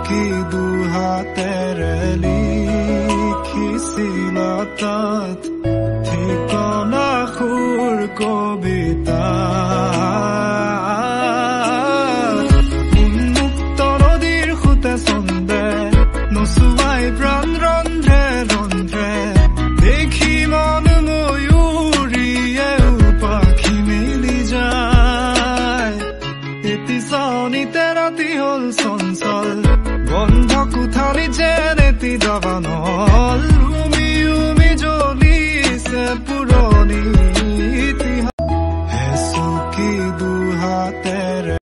কি দুহাতেৰে লিখিছিল তাত ঠিকনা সুৰ কবিতা উন্মুক্ত নদীৰ সুতে চন্দে নচুৱাই প্ৰাণ ৰন্ধ্ৰে ৰন্ধ্ৰে দেখি মন ময়ূৰীয়ে পাখি মেলি যায় এটি চাৱনিতে ৰাতি হ'ল চঞ্চল বন্ধ কোঠালি যেন এটি দাবানল উমি উমি জ্বলিছে পুৰা